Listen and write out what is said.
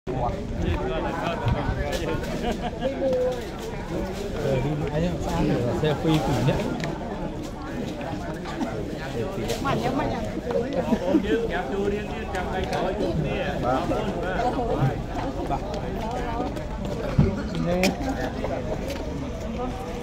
đi mãi nhá, sao để selfie kỷ niệm. Mà nhớ mà nhớ. Chứ kẹp chua đi trong đây có chút nè. Nè.